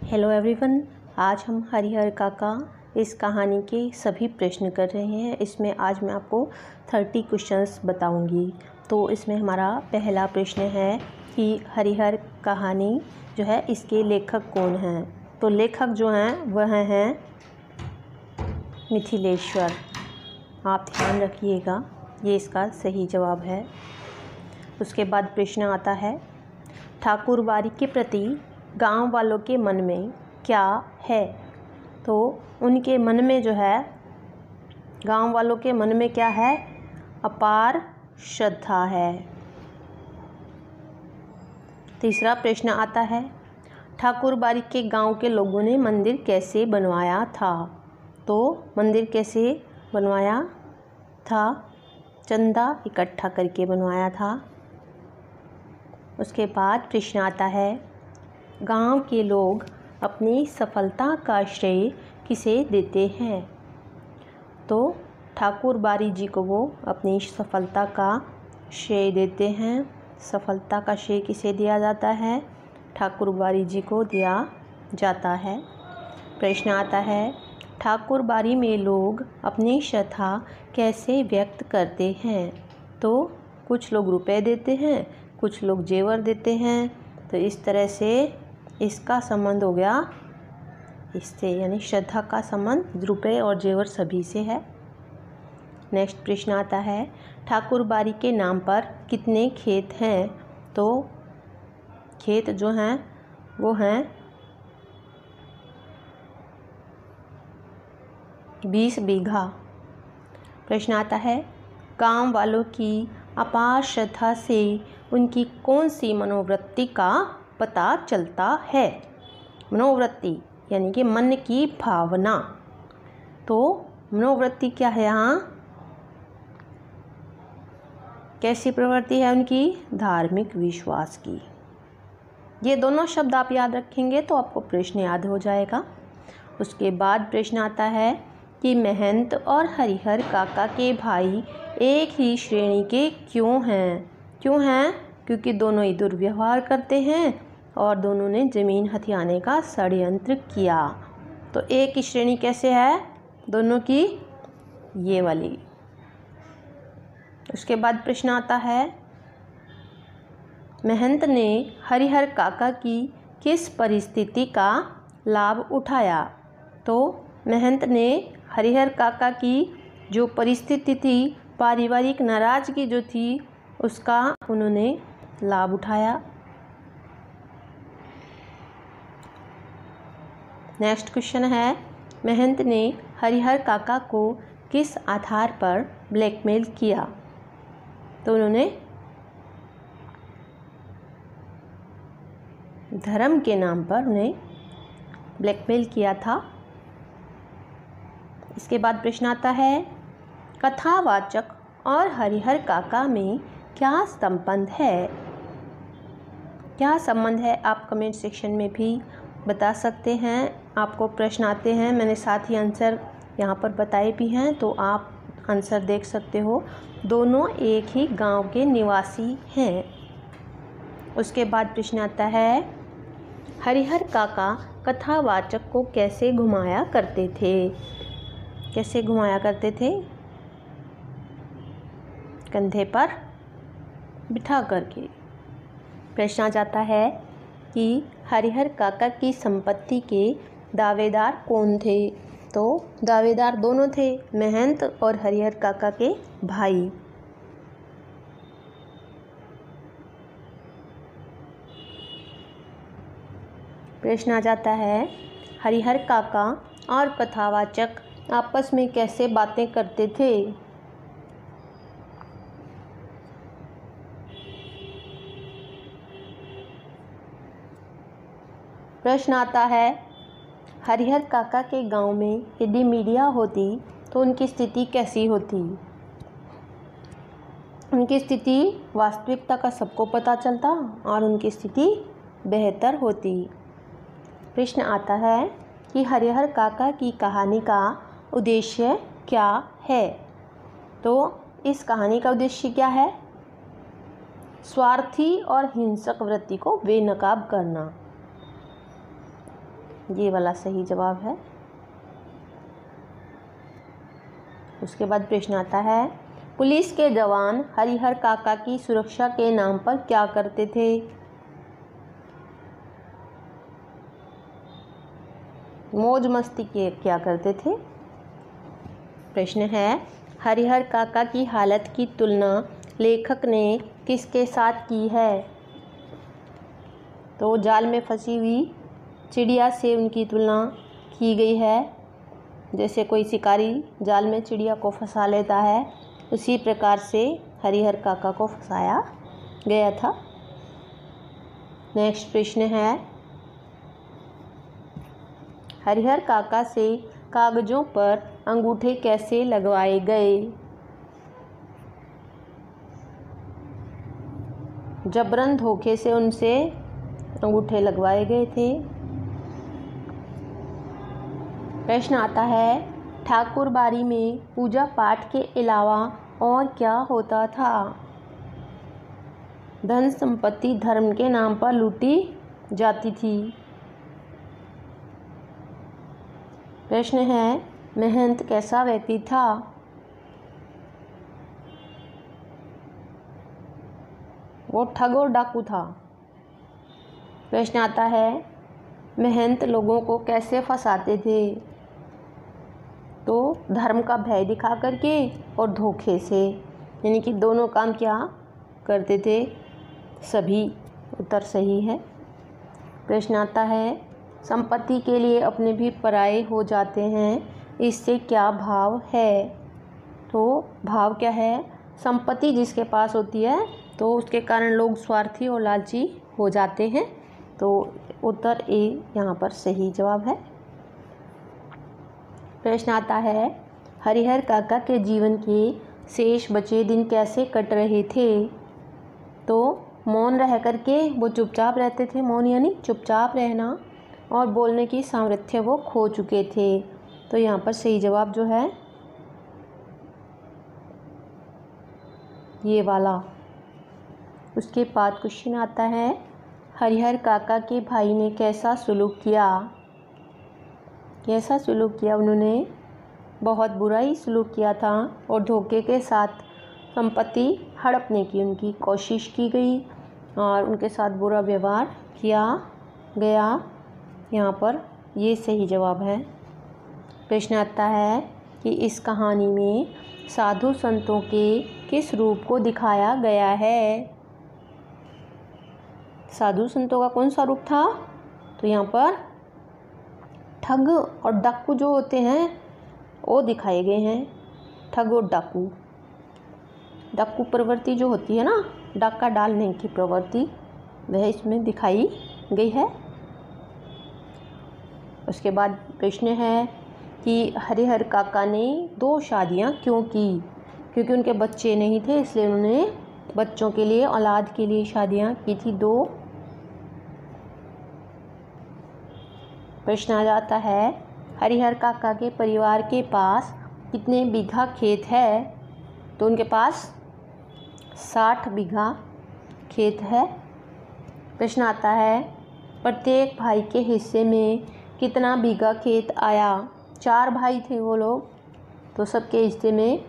Hello everyone, आज हम हरिहर काका इस कहानी के सभी प्रश्न कर रहे हैं। इसमें आज मैं आपको 30 क्वेश्चंस बताऊंगी। तो इसमें हमारा पहला प्रश्न है कि हरिहर कहानी जो है इसके लेखक कौन हैं। तो लेखक जो हैं वह हैं मिथिलेश्वर। आप ध्यान रखिएगा, ये इसका सही जवाब है। उसके बाद प्रश्न आता है, ठाकुरबाड़ी के प्रति गांव वालों के मन में क्या है। तो उनके मन में जो है, गांव वालों के मन में क्या है, अपार श्रद्धा है। तीसरा प्रश्न आता है, ठाकुरबाड़ी के गांव के लोगों ने मंदिर कैसे बनवाया था। तो मंदिर कैसे बनवाया था, चंदा इकट्ठा करके बनवाया था। उसके बाद प्रश्न आता है, गांव के लोग अपनी सफलता का श्रेय किसे देते हैं। तो ठाकुरबाड़ी जी को वो अपनी सफलता का श्रेय देते हैं। सफलता का श्रेय किसे दिया जाता है, ठाकुरबाड़ी जी को दिया जाता है। प्रश्न आता है, ठाकुरबाड़ी में लोग अपनी श्रद्धा कैसे व्यक्त करते हैं। तो कुछ लोग रुपए देते हैं, कुछ लोग जेवर देते हैं। तो इस तरह से इसका संबंध हो गया इससे, यानी श्रद्धा का संबंध रुपए और जेवर सभी से है। नेक्स्ट प्रश्न आता है, ठाकुरबाड़ी के नाम पर कितने खेत हैं। तो खेत जो हैं वो हैं 20 बीघा। प्रश्न आता है, गांव वालों की अपार श्रद्धा से उनकी कौन सी मनोवृत्ति का पता चलता है। मनोवृत्ति यानी कि मन की भावना। तो मनोवृत्ति क्या है, यहाँ कैसी प्रवृत्ति है उनकी, धार्मिक विश्वास की। ये दोनों शब्द आप याद रखेंगे तो आपको प्रश्न याद हो जाएगा। उसके बाद प्रश्न आता है कि महंत और हरिहर काका के भाई एक ही श्रेणी के क्यों हैं। क्यों हैं, क्योंकि दोनों ही दुर्व्यवहार करते हैं और दोनों ने ज़मीन हथियाने का षड्यंत्र किया। तो एक ही श्रेणी कैसे है दोनों की, ये वाली। उसके बाद प्रश्न आता है, महंत ने हरिहर काका की किस परिस्थिति का लाभ उठाया। तो महंत ने हरिहर काका की जो परिस्थिति थी, पारिवारिक नाराजगी जो थी, उसका उन्होंने लाभ उठाया। नेक्स्ट क्वेश्चन है, महंत ने हरिहर काका को किस आधार पर ब्लैकमेल किया। तो उन्होंने धर्म के नाम पर उन्हें ब्लैकमेल किया था। इसके बाद प्रश्न आता है, कथावाचक और हरिहर काका में क्या संबंध है। क्या संबंध है, आप कमेंट सेक्शन में भी बता सकते हैं। आपको प्रश्न आते हैं, मैंने साथ ही आंसर यहाँ पर बताए भी हैं, तो आप आंसर देख सकते हो। दोनों एक ही गांव के निवासी हैं। उसके बाद प्रश्न आता है, हरिहर काका कथावाचक को कैसे घुमाया करते थे। कैसे घुमाया करते थे, कंधे पर बिठा करके। प्रश्न आ जाता है कि हरिहर काका की संपत्ति के दावेदार कौन थे। तो दावेदार दोनों थे, महंत और हरिहर काका के भाई। प्रश्न आ जाता है, हरिहर काका और कथावाचक आपस में कैसे बातें करते थे। प्रश्न आता है, हरिहर काका के गांव में यदि मीडिया होती तो उनकी स्थिति कैसी होती। उनकी स्थिति, वास्तविकता का सबको पता चलता और उनकी स्थिति बेहतर होती। प्रश्न आता है कि हरिहर काका की कहानी का उद्देश्य क्या है। तो इस कहानी का उद्देश्य क्या है, स्वार्थी और हिंसक वृत्ति को बेनकाब करना। ये वाला सही जवाब है। उसके बाद प्रश्न आता है, पुलिस के जवान हरिहर काका की सुरक्षा के नाम पर क्या करते थे? मौज मस्ती के क्या करते थे? प्रश्न है, हरिहर काका की हालत की तुलना लेखक ने किसके साथ की है? तो जाल में फंसी हुई चिड़िया से उनकी तुलना की गई है। जैसे कोई शिकारी जाल में चिड़िया को फंसा लेता है, उसी प्रकार से हरिहर काका को फंसाया गया था। नेक्स्ट प्रश्न है, हरिहर काका से कागजों पर अंगूठे कैसे लगवाए गए? जबरन धोखे से उनसे अंगूठे लगवाए गए थे। प्रश्न आता है, ठाकुर बाड़ी में पूजा पाठ के अलावा और क्या होता था? धन संपत्ति धर्म के नाम पर लूटी जाती थी। प्रश्न है, महंत कैसा व्यक्ति था? वो ठग और डाकू था। प्रश्न आता है, महंत लोगों को कैसे फंसाते थे? तो धर्म का भय दिखा करके और धोखे से, यानी कि दोनों काम क्या करते थे? सभी उत्तर सही है। प्रश्न आता है, संपत्ति के लिए अपने भी पराये हो जाते हैं, इससे क्या भाव है? तो भाव क्या है? संपत्ति जिसके पास होती है तो उसके कारण लोग स्वार्थी और लालची हो जाते हैं। तो उत्तर ए यहाँ पर सही जवाब है। प्रश्न आता है, हरिहर काका के जीवन के शेष बचे दिन कैसे कट रहे थे? तो मौन रह करके वो चुपचाप रहते थे। मौन यानी चुपचाप रहना, और बोलने की सामर्थ्य वो खो चुके थे। तो यहाँ पर सही जवाब जो है ये वाला। उसके बाद क्वेश्चन आता है, हरिहर काका के भाई ने कैसा सलूक किया? कैसा सलूक किया उन्होंने? बहुत बुरा ही सलूक किया था और धोखे के साथ संपत्ति हड़पने की उनकी कोशिश की गई और उनके साथ बुरा व्यवहार किया गया। यहाँ पर ये सही जवाब है। प्रश्न आता है कि इस कहानी में साधु संतों के किस रूप को दिखाया गया है? साधु संतों का कौन सा रूप था? तो यहाँ पर ठग और डाकू जो होते हैं वो दिखाए गए हैं। ठग और डाकू, डाकू प्रवृत्ति जो होती है ना, डाका डालने की प्रवृत्ति, वह इसमें दिखाई गई है। उसके बाद प्रश्न है कि हरिहर काका ने 2 शादियां क्यों की? क्योंकि उनके बच्चे नहीं थे, इसलिए उन्होंने बच्चों के लिए, औलाद के लिए शादियां की थी 2। प्रश्न आ जाता है, हरिहर काका के परिवार के पास कितने बीघा खेत है? तो उनके पास 60 बीघा खेत है। प्रश्न आता है, प्रत्येक भाई के हिस्से में कितना बीघा खेत आया? 4 भाई थे वो लोग, तो सबके हिस्से में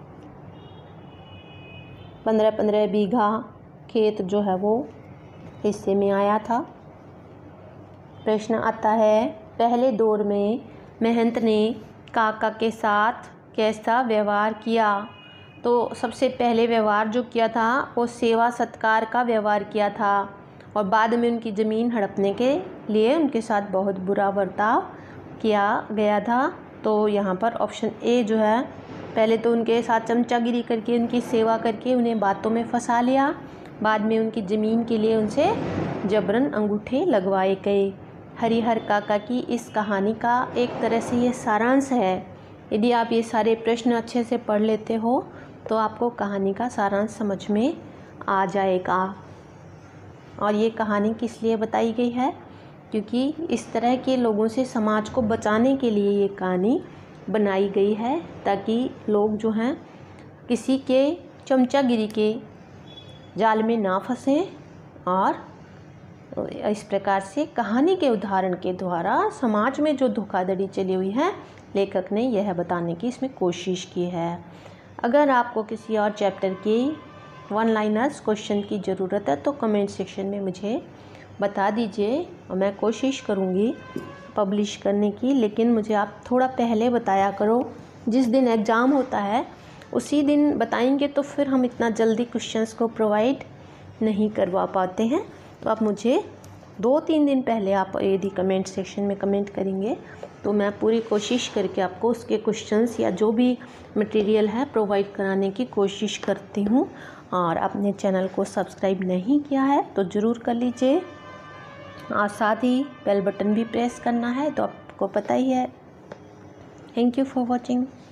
15-15 बीघा खेत जो है वो हिस्से में आया था। प्रश्न आता है, पहले दौर में महंत ने काका के साथ कैसा व्यवहार किया? तो सबसे पहले व्यवहार जो किया था वो सेवा सत्कार का व्यवहार किया था और बाद में उनकी ज़मीन हड़पने के लिए उनके साथ बहुत बुरा बर्ताव किया गया था। तो यहाँ पर ऑप्शन ए जो है, पहले तो उनके साथ चमचागिरी करके, उनकी सेवा करके उन्हें बातों में फंसा लिया, बाद में उनकी ज़मीन के लिए उनसे जबरन अंगूठे लगवाए गए। हरिहर काका की इस कहानी का एक तरह से ये सारांश है। यदि आप ये सारे प्रश्न अच्छे से पढ़ लेते हो तो आपको कहानी का सारांश समझ में आ जाएगा। और ये कहानी किस लिए बताई गई है? क्योंकि इस तरह के लोगों से समाज को बचाने के लिए ये कहानी बनाई गई है, ताकि लोग जो हैं किसी के चमचागिरी के जाल में ना फंसें और इस प्रकार से कहानी के उदाहरण के द्वारा समाज में जो धोखाधड़ी चली हुई है लेखक ने यह बताने की इसमें कोशिश की है। अगर आपको किसी और चैप्टर की वन लाइनर्स क्वेश्चन की ज़रूरत है तो कमेंट सेक्शन में मुझे बता दीजिए और मैं कोशिश करूँगी पब्लिश करने की। लेकिन मुझे आप थोड़ा पहले बताया करो, जिस दिन एग्ज़ाम होता है उसी दिन बताएंगे तो फिर हम इतना जल्दी क्वेश्चंस को प्रोवाइड नहीं करवा पाते हैं। तो आप मुझे 2-3 दिन पहले आप यदि कमेंट सेक्शन में कमेंट करेंगे तो मैं पूरी कोशिश करके आपको उसके क्वेश्चंस या जो भी मटेरियल है प्रोवाइड कराने की कोशिश करती हूँ। और अपने चैनल को सब्सक्राइब नहीं किया है तो ज़रूर कर लीजिए और साथ ही बेल बटन भी प्रेस करना है, तो आपको पता ही है। Thank you for watching.